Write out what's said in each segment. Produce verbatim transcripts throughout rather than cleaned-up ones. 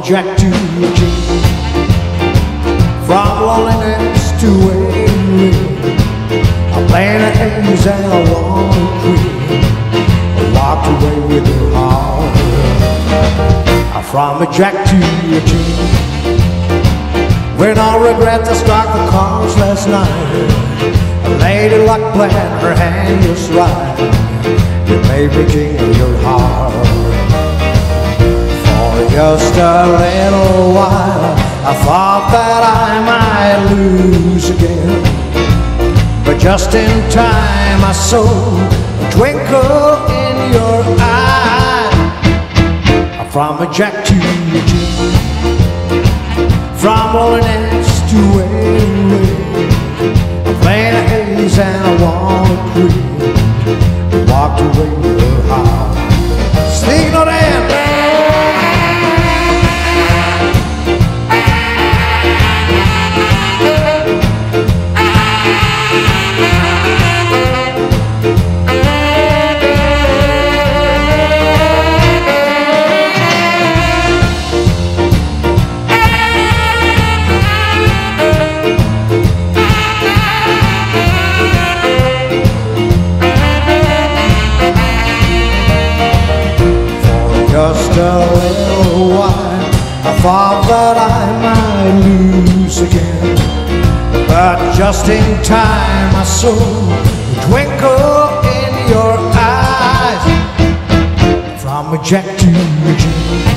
Jack to a G, from loneliness to waiting. I'm playing a haze and I want to quit. I walked away with her heart. I'm from a Jack to a G. With no regrets, I struck the cards last night. A lady luck planned her hand just right. You made me jingle your heart. For just a little while, I thought that I might lose again. But just in time, I saw a twinkle in your eye. I'm from a Jack to a G, from loneliness to waiting. I'm playing a haze and I want to quit. Walked away with her heart. Sing no damn. Just a little while, I thought that I might lose again. But just in time, I saw a twinkle in your eyes. From a Jack to a G,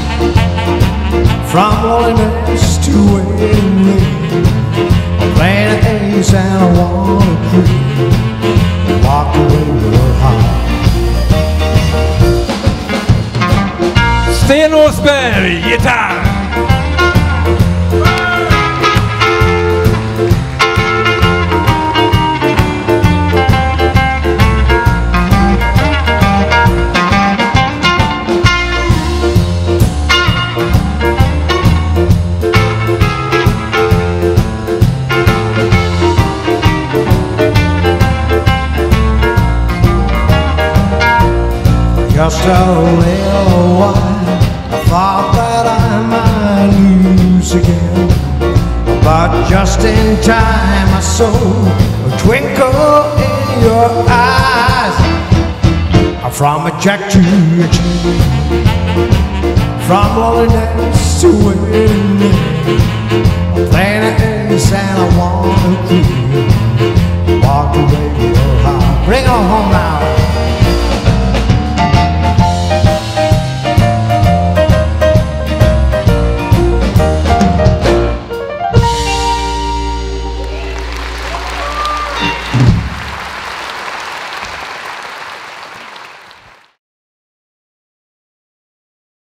from loneliness to waiting. I'm playing a haze and I want to quit. Walked away with her heart. Sten Åsberg, gitarr! Just a little while, I thought that I might lose again. But just in time, I saw a twinkle in your eyes. I'm from a Jack to a G, from loneliness to waiting. I'm playing a haze and I want to quit. Walked away with your heart. Bring it on home now.